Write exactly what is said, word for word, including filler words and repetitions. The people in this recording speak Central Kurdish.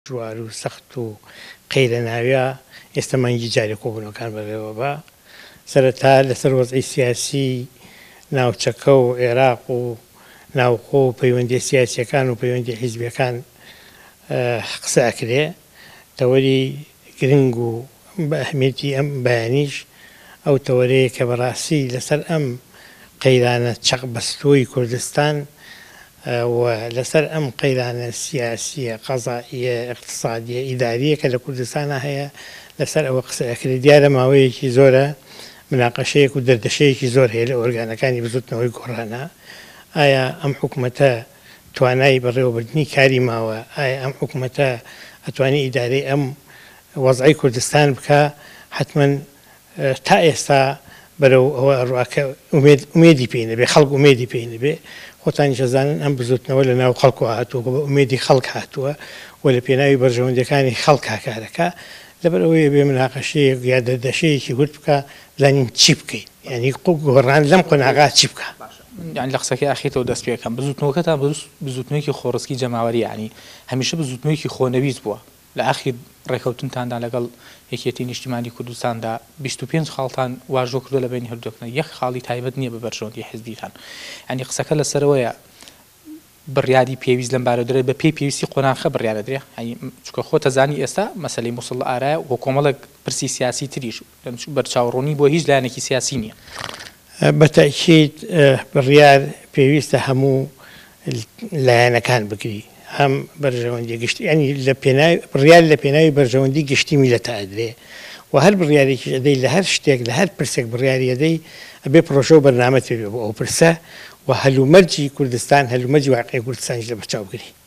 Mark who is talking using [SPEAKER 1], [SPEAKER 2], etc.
[SPEAKER 1] جوار و سەخت و قەیرە ناویە ئێستا مانگی جارێ کۆبوونەوەکان بەڕێوە بە سەرەتا لەسەر وەزعی سیاسی ناوچەکە و عێراق و ناوخۆ و پەیوەندی سیاسیەکان و پەیوەندی حیزبیەکان قسە ئەکرێ تەوەری گرنگ و بە ئەهمیەتی ئەم بەیانیش ئەو تەوەرەیە کە بەڕاستی لەسەر ئەم قەیرانە چەقبەستووی کوردستان و لەسەر ئەم قەیرانە سیاسیە قەزاییە اقتصادیە ئیداریە کە لە کوردستانە هەیە لەسەر ئەوە قسە ئەکرێ دیارە ماوەیەکی زۆرە مناقەشەیەک و دەردەشەیەکی زۆر هەیە لە ئۆرگانەکانی بزوتنەوەی گۆڕانە ئایا ئەم حکوومەتە توانایی بەڕێوەبردنی کاری ماوە ئایا ئەم حکوومەتە ئەتوانی ئیدارەی ئەم وەزعی کوردستان بکە حتمما تا ئێستا بەرەو ئەوە ڕواکە ئومێدی پێی نەبێ خەڵک ئومێدی پێی نەبێ خۆتانی شەزانن ئەم بزوتنەوە لە ناو خەڵکەوە هاتووە بە ئومێدی خەڵک هاتووە و لە پێناوی بەرژەوەندەکانی خەڵک کارەکە لەبەر ئەوەیە بێ مناقەشەیەک یا دەردەشەیەکی گورت بکە بزانین چی بکەین یعنی گۆڕان لەم قۆناغا چی بکە
[SPEAKER 2] یعنی لە قسەکەی ئاخیرەوە دەست پێکەم بزوتنەوەکەتان بزوتنەوەیکی خۆڕسکی جەماوەری یعنی هەمیشە بزوتنەوەیکی خۆنەویست بووە لە ئاخیر ڕێکەوتنتاندا لەگەڵ یەکێتی نیشتیمانی کوردستاندا بیست و پێنج خاڵتان واژۆ کردو لە بینی هەردووکن یەک خاڵی تایبەت نییە بە بەرژەوەندی حیزبیتان ئەنی قسەکە لەسەرەوەیە بڕیاری پێویست لەم بارەدرێت بە پێی پێویستی قۆناغەکە بڕیارە درێ چکە خۆ تەزانی ئێستا مەسەلەی مووسڵ ئارایە و کۆمەڵێک پرسی سیاسی تریش بەرچاوڕوونی بۆ هیچ لایەنێکی سیاسی نییە
[SPEAKER 1] بەتاکید بڕیار پێویستە هەموو لایەنەکان بگری هەم بەرژەوەندی گشتی ینی لە پێناوی بڕیار لە پێناوی بەرژەوەندی گشتی میلەتە ئەدرێ و هەر بڕیارێکی ئەدەی لە هەر شتێک لە هەر پرسێک بڕیاری ئەدەی ئەبێ پرۆژە و بەرنامە تێبێ بۆ ئەو پرسە و هەلومەرجی کوردستان هەلومەرجی واقعی کوردستانیش لە بەرچاو بگری